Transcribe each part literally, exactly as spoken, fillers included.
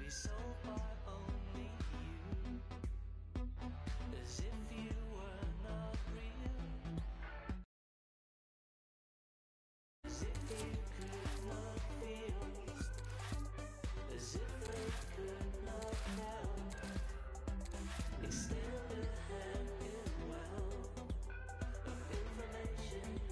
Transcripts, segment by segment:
so far only you, as if you were not real, as if you could not feel, as if they could not help, extend a hand in well of information,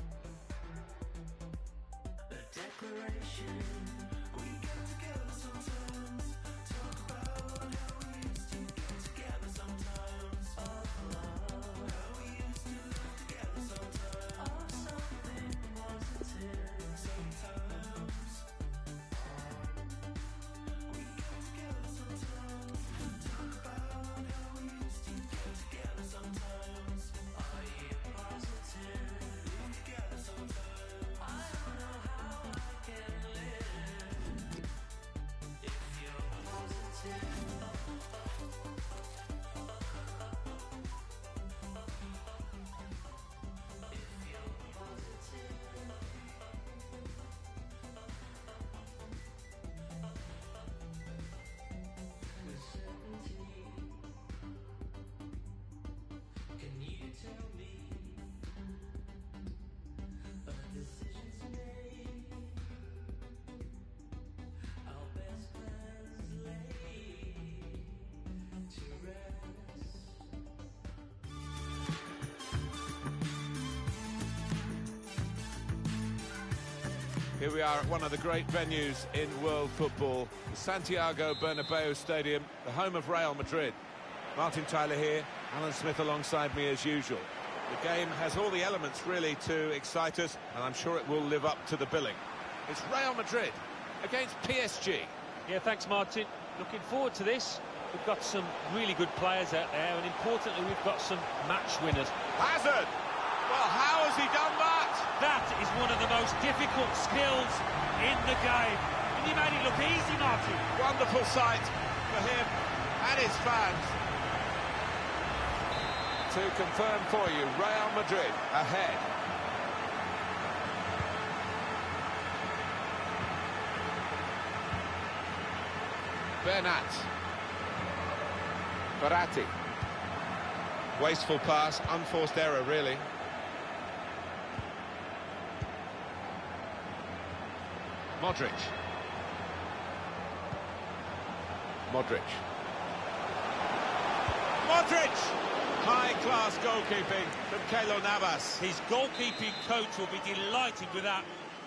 a declaration. We get together sometimes, talk about how we used to get together sometimes, of love, how we used to live together sometimes, of something positive sometimes. We get together sometimes, talk about how we used to get together sometimes. Are you positive? Live together sometimes. I don't know how I can live if you're positive. If you're positive. With certainty, can you tell me a decision's made? Our best plans laid to rest. Here we are at one of the great venues in world football, the Santiago Bernabeu Stadium, the home of Real Madrid. Martin Tyler here, Alan Smith alongside me as usual. The game has all the elements really to excite us, and I'm sure it will live up to the billing. It's Real Madrid against P S G. Yeah, thanks, Martin. Looking forward to this. We've got some really good players out there, and importantly, we've got some match winners. Hazard! Well, how has he done that? That is one of the most difficult skills in the game. And he made it look easy, Martin. Wonderful sight for him and his fans. To confirm for you, Real Madrid ahead. Bernat. Verratti. Wasteful pass, unforced error, really. Modric. Modric. Modric! High-class goalkeeping from Keylor Navas. His goalkeeping coach will be delighted with that.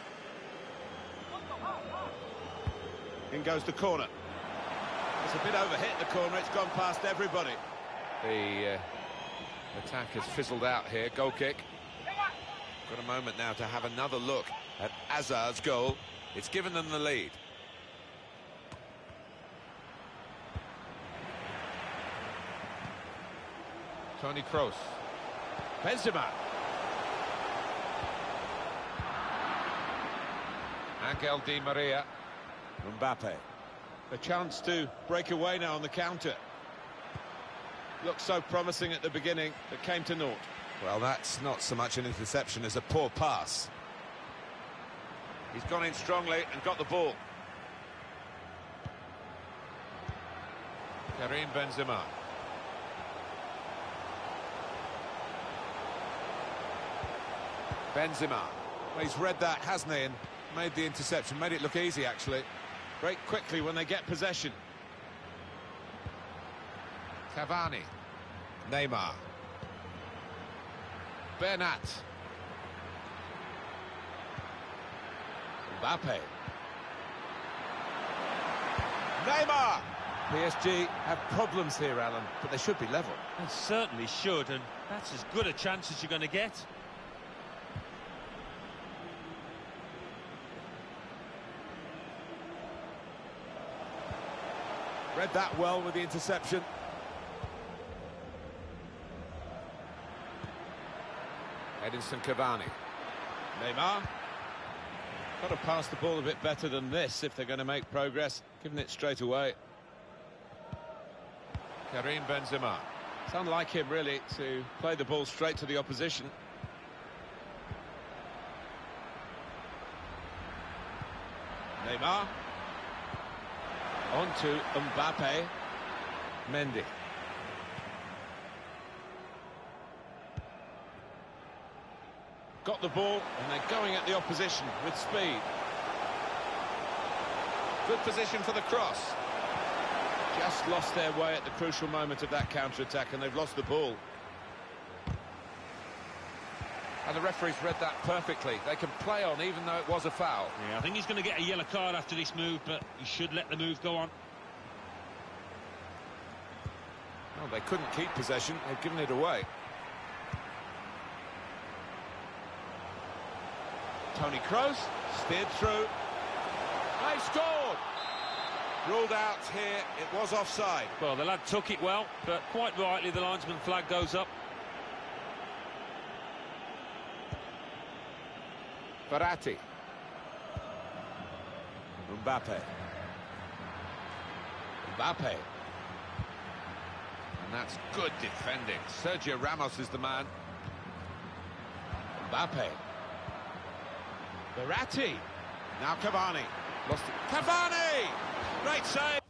In goes the corner. It's a bit overhit, the corner. It's gone past everybody. The uh, attack has fizzled out here. Goal kick. Got a moment now to have another look at Hazard's goal. It's given them the lead. Toni Kroos. Benzema. Angel Di Maria. Mbappe. A chance to break away now on the counter. Looked so promising at the beginning, but came to naught. Well, that's not so much an interception as a poor pass. He's gone in strongly and got the ball. Karim Benzema. Benzema. Well, he's read that, hasn't he, and made the interception. Made it look easy, actually. Break quickly when they get possession. Cavani. Neymar. Bernat. Mbappe. Neymar! P S G have problems here, Alan, but they should be level. They certainly should, and that's as good a chance as you're going to get. Read that well with the interception. Edinson Cavani. Neymar. Got to pass the ball a bit better than this if they're going to make progress, giving it straight away. Karim Benzema. It's unlike him, really, to play the ball straight to the opposition. Neymar. On to Mbappe. Mendy. Got the ball, and they're going at the opposition with speed. Good position for the cross. Just lost their way at the crucial moment of that counter-attack, and they've lost the ball. And the referee's read that perfectly. They can play on even though it was a foul. Yeah, I think he's going to get a yellow card after this move, but he should let the move go on. Well, they couldn't keep possession. They've given it away. Toni Kroos steered through. They scored! Ruled out here. It was offside. Well, the lad took it well, but quite rightly the linesman flag goes up. Verratti. Mbappe. Mbappe. And that's good defending. Sergio Ramos is the man. Mbappe. Verratti. Now Cavani. Lost it. Cavani! Great save.